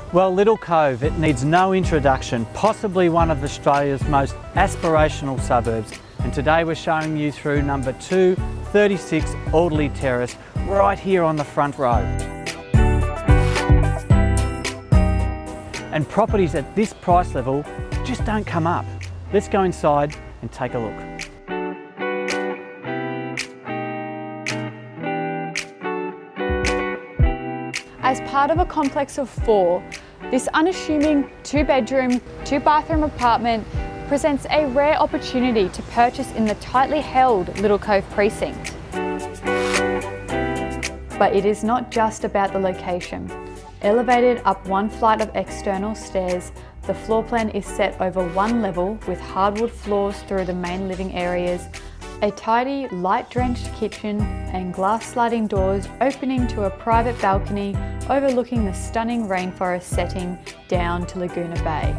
Well, Little Cove, it needs no introduction, possibly one of Australia's most aspirational suburbs. And today we're showing you through number 236 Alderly Terrace, right here on the front row. And properties at this price level just don't come up. Let's go inside and take a look. As part of a complex of 4, this unassuming 2-bedroom, 2-bathroom apartment presents a rare opportunity to purchase in the tightly held Little Cove precinct. But it is not just about the location. Elevated up one flight of external stairs, the floor plan is set over one level with hardwood floors through the main living areas, a tidy, light-drenched kitchen and glass sliding doors opening to a private balcony overlooking the stunning rainforest setting down to Laguna Bay.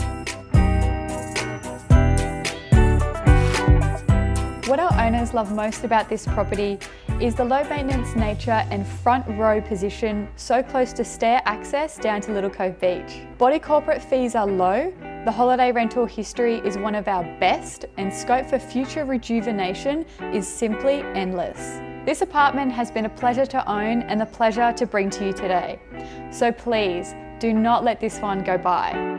What our owners love most about this property is the low maintenance nature and front row position so close to stair access down to Little Cove Beach. Body corporate fees are low, the holiday rental history is one of our best, and scope for future rejuvenation is simply endless. This apartment has been a pleasure to own and a pleasure to bring to you today. So please, do not let this one go by.